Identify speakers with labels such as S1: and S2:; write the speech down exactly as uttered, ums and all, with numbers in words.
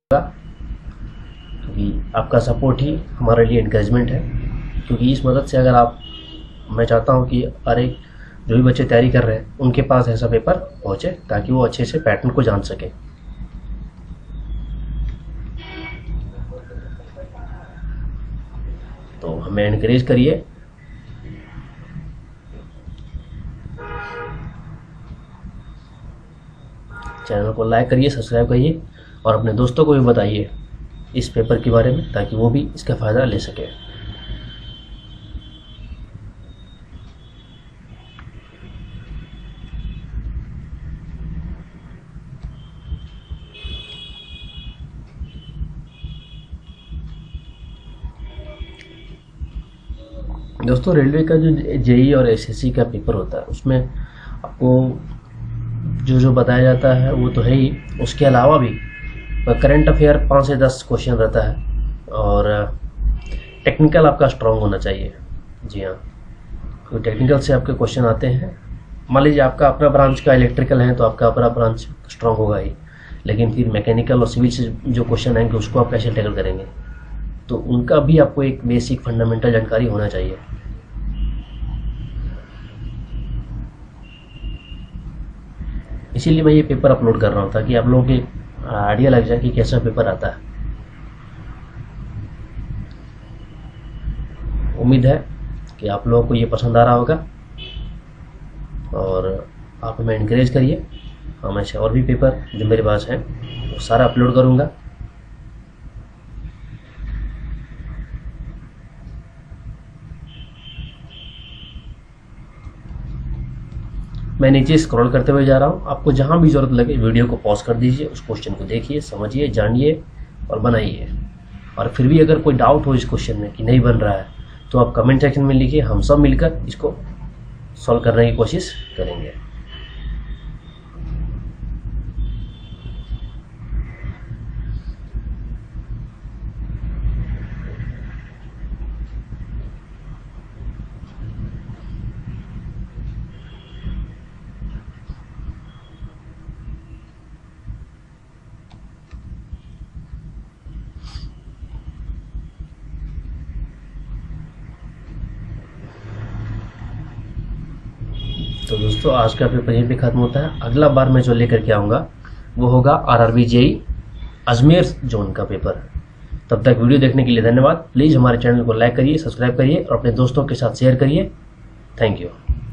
S1: क्योंकि आपका सपोर्ट ही हमारे लिए इनकरेजमेंट है। क्योंकि इस मदद से अगर आप, मैं चाहता हूं कि अरे जो भी बच्चे तैयारी कर रहे हैं उनके पास ऐसा पेपर पहुंचे ताकि वो अच्छे से पैटर्न को जान सके। तो हमें एनकरेज करिए। चैनल को लाइक करिए, सब्सक्राइब करिए और अपने दोस्तों को भी बताइए इस पेपर के बारे में ताकि वो भी इसका फ़ायदा ले सके। दोस्तों, रेलवे का जो जेई और एसएससी का पेपर होता है उसमें आपको जो जो बताया जाता है वो तो है ही, उसके अलावा भी करंट अफेयर पाँच से दस क्वेश्चन रहता है और टेक्निकल आपका स्ट्रांग होना चाहिए। जी हाँ, क्योंकि टेक्निकल से आपके क्वेश्चन आते हैं। मान लीजिए आपका अपना ब्रांच का इलेक्ट्रिकल है तो आपका अपना ब्रांच स्ट्रांग होगा ही, लेकिन फिर मैकेनिकल और सिविल से जो क्वेश्चन आएंगे उसको आप कैसे टैकल करेंगे, तो उनका भी आपको एक बेसिक फंडामेंटल जानकारी होना चाहिए। इसीलिए मैं ये पेपर अपलोड कर रहा हूँ ताकि आप लोगों के आइडिया लग जाए कि कैसा पेपर आता है। उम्मीद है कि आप लोगों को ये पसंद आ रहा होगा और आप हमें इनकरेज करिए। हमेशा और भी पेपर जो मेरे पास हैं वो सारा अपलोड करूँगा। मैं नीचे स्क्रॉल करते हुए जा रहा हूँ। आपको जहाँ भी ज़रूरत लगे वीडियो को पॉज कर दीजिए, उस क्वेश्चन को देखिए, समझिए, जानिए और बनाइए। और फिर भी अगर कोई डाउट हो इस क्वेश्चन में कि नहीं बन रहा है तो आप कमेंट सेक्शन में लिखिए, हम सब मिलकर इसको सॉल्व करने की कोशिश करेंगे। तो दोस्तों, आज का पेपर यहीं पे खत्म होता है। अगला बार मैं जो लेकर के आऊँगा वो होगा आरआरबी जेई अजमेर जोन का पेपर। तब तक वीडियो देखने के लिए धन्यवाद। प्लीज़ हमारे चैनल को लाइक करिए, सब्सक्राइब करिए और अपने दोस्तों के साथ शेयर करिए। Thank you.